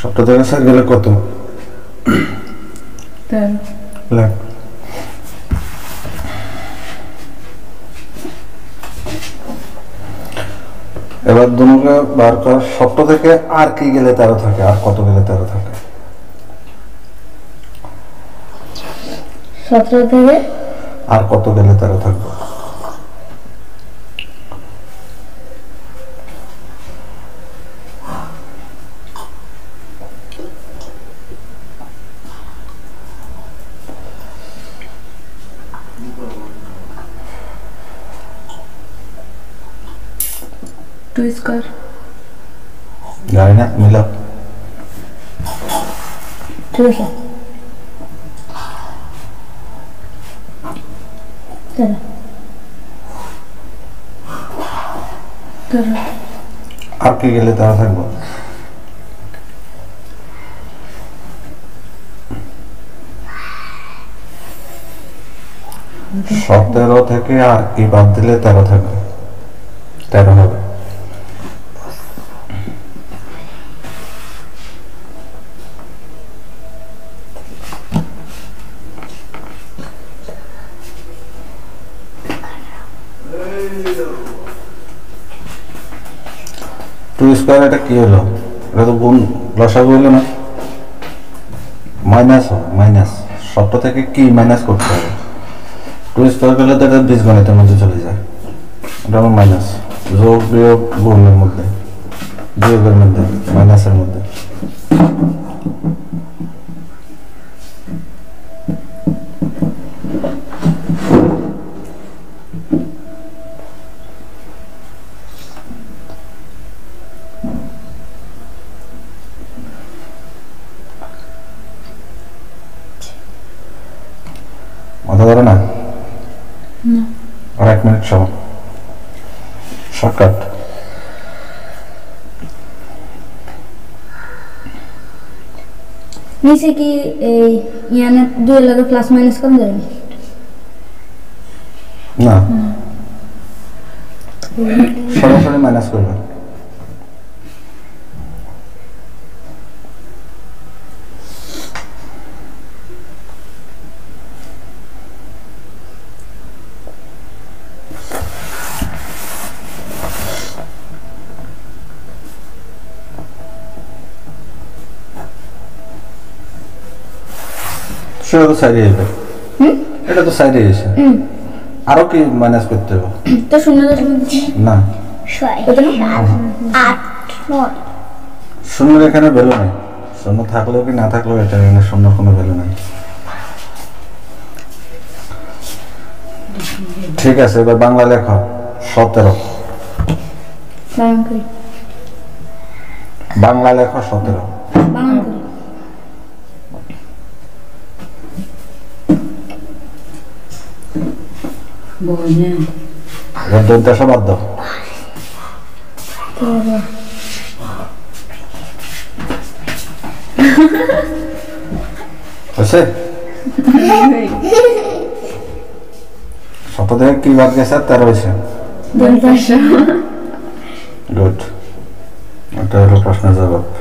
সপ্তাহ থেকে 4 গেলে কত? 13 লাখ। এবার দুটোকে বার কর। সপ্তাহ থেকে আর কি গেলে 13 থাকে, আর কত গেলে 13 থাকে? 17 থেকে আর কত গেলে 13 থাকবে? টু স্কয়ার জানি না, মিলাও। ঠিক আছে 13 আর কি গেলে 13 থাকবে? সতেরো থেকে আর কি বাদ দিলে 13 থাকবে? 13 হবে। টু স্কয়ার এটা কি হলো? এটা তো গুণ লসাগু হলো না, মাইনাস হবে। মাইনাস সপ্তাহ থেকে কি মাইনাস করতে হবে? টু স্কয়ার করলে তো এটা বীজগণিতের মধ্যে চলে যায়। এটা আমার মাইনাস, যোগ বিয়োগ গুণের মধ্যে, বিয়োগের মধ্যে, মাইনাসের মধ্যে। মাথা ধরে না? আর 1 মিনিট সময়। শর্টকাট। নিচে কি এই ইয়ানে 2 এর লগে প্লাস মাইনাস কোন যায় না, সরাসরি মাইনাস করবে। সেটা তো সাইডে যাবে, এটা তো সাইডে এসে আরো কি মাইনাস করতে হবে? তো 0.5 না, কত না 8 9 শূন্যের এখানে ভ্যালু নেই। শূন্য থাকলেও কি না থাকলেও এটা এখানে শূন্যর কোনো ভ্যালু নেই। ঠিক আছে, এবার বাংলা লেখো। 17 বাংলা লেখো। 17 বাংলা করি বনে এবার দন্তাসা বাদ দাও। হয়েছে? 17 থেকে কি বাদ গেছে? 13 হয়েছে। দন্তাসা গুড, এটা হলো প্রশ্নের জবাব।